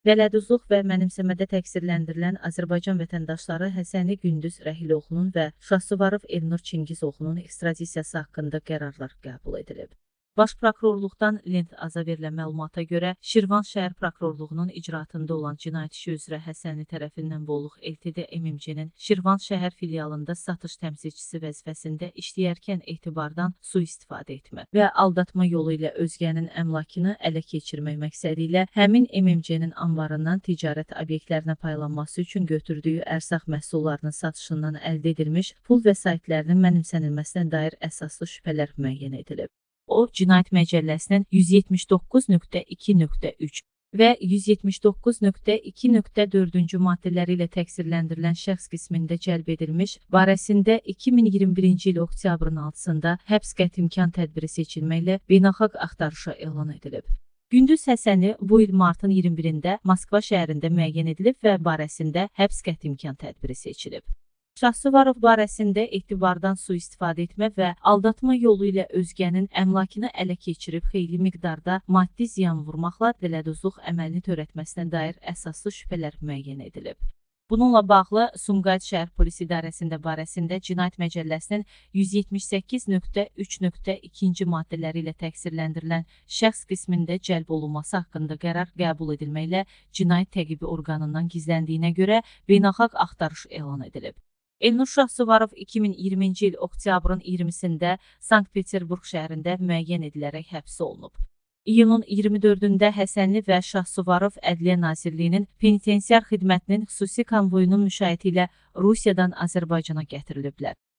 Dələduzluq və mənimsəmədə təqsirləndirilən Azərbaycan vətəndaşları Həsəni Gündüz Rəhiloğlunun və Şahsuvarov Elnur Çingizoğlunun ekstradisiyası haqqında qərarlar qəbul edilib. Baş Prokurorluqdan Lent Aza verilən məlumata görə, Şirvan şəhər prokurorluğunun icraatında olan cinayət işi üzrə Həsəni tərəfindən Bolluq LTD MMC-nin Şirvan şəhər filialında satış təmsilçisi vəzifəsində işləyərkən etibardan sui-istifadə etmə və aldatma yolu ilə özgənin əmlakını ələ keçirmək məqsədi ilə həmin MMC-nin anbarından ticarət obyektlərinə paylanması üçün götürdüyü ərzaq məhsullarının satışından əldə edilmiş pul vəsaitlərinin mənimsənilməsinə dair əsaslı şübhələr müəyyən edilib. O, Cinayət Məcəlləsinin 179.2.3 və 179.2.4-cü maddələri ilə təqsirləndirilən şəxs qismində cəlb edilmiş, barəsində 2021-ci il oktyabrın 6-sında həbs qətimkan tədbiri seçilməklə beynəlxalq axtarışa elan edilib. Gündüz Həsəni bu il martın 21-də Moskva şəhərində müəyyən edilib və barəsində həbs qətimkan tədbiri seçilib. Şahsuvarov barəsində etibardan sui-istifadə etmə və aldatma yolu ilə özgənin əmlakını ələ keçirib xeyli miqdarda maddi ziyan vurmaqla dələduzluq əməlini törətməsinə dair əsaslı şübhələr müəyyən edilib. Bununla bağlı Sumqayıt şəhər polis idarəsində barəsində Cinayət Məcəlləsinin 178.3.2-ci maddələri ilə təqsirləndirilən şəxs qismində cəlb olunması haqqında qərar qəbul edilməklə cinayət təqibi orqanından gizləndiyinə görə beynəlxalq axtarış elan edilib. Elnur Şahsuvarov 2020-ci il oktyabrın 20-sində Sankt-Peterburq şəhərində müəyyən edilərək həbs olunub. İyunun 24-də Həsənli və Şahsuvarov Ədliyyə Nazirliyinin penitensiar xidmətinin xüsusi konvoyunun müşayiəti ilə Rusiyadan Azərbaycana gətiriliblər.